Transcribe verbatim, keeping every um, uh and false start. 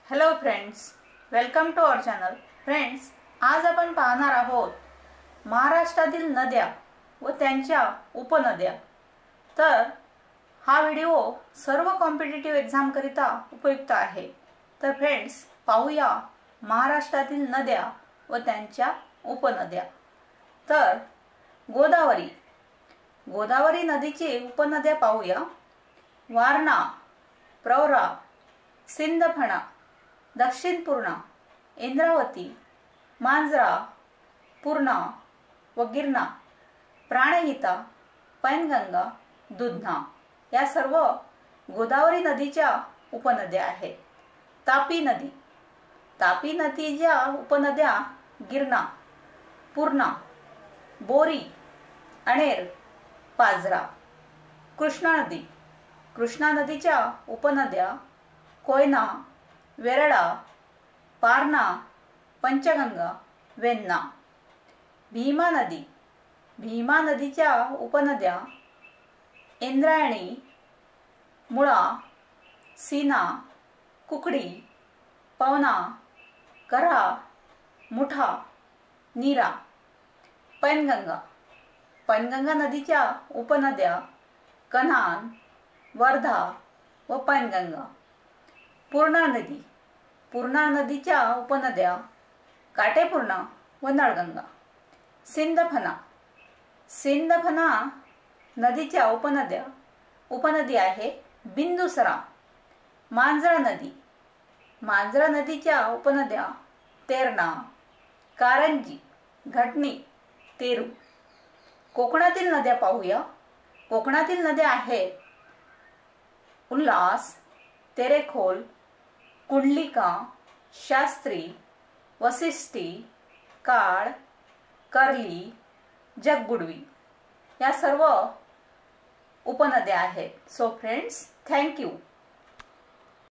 Hello friends, welcome to our channel. Friends, आज आपण पाहणार आहोत महाराष्ट्रातील नद्या व त्यांच्या उपनद्या. तर हा व्हिडिओ सर्व कॉम्पिटिटिव्ह एक्झाम करिता उपयुक्त आहे. तर फ्रेंड्स, पाहूया महाराष्ट्रातील नद्या व त्यांच्या उपनद्या. तर गोदावरी गोदावरी नदीची उपनद्या पाहूया. वारणा, प्रवरा, सिंदफणा, दक्षिण पूर्णा, इंद्रावती, मांजरा, पूर्णा व गिरणा, प्राणहिता, पैनगंगा, दुधना या सर्व गोदावरी नदीच्या उपनद्या आहेत. तापी नदी तापी नदीच्या उपनद्या गिरणा, पूर्णा, बोरी, अणेर, पाझरा. कृष्णा नदी कृष्णा नदीच्या उपनद्या कोयना, वेरळा, पारणा, पंचगंगा, वेण्णा. भीमा नदी भीमा नदीच्या उपनद्या इंद्रायणी, मुळा, सीना, कुकडी, पवना, कऱ्हा, मुठा, नीरा. पैनगंगा पैनगंगा नदीच्या उपनद्या कन्हान, वर्धा व पैनगंगा. पूर्णा नदी पूर्णा नदीच्या उपनद्या काटेपूर्णा व नळगंगा. सिंदफणा सिंदफणा नदीच्या उपनद्या उपनदी आहे बिंदुसरा. मांजरा नदी मांजरा नदीच्या उपनद्या तेरणा, कारंजी, घटणी, तेरू. कोकणातील नद्या पाहूया. कोकणातील नद्या आहेत उल्हास, तेरेखोल, कुंडलिका, शास्त्री, वसिष्ठी, काळ, कर्ली, जगबुडवी या सर्व उपनद्या आहेत. So friends, thank you.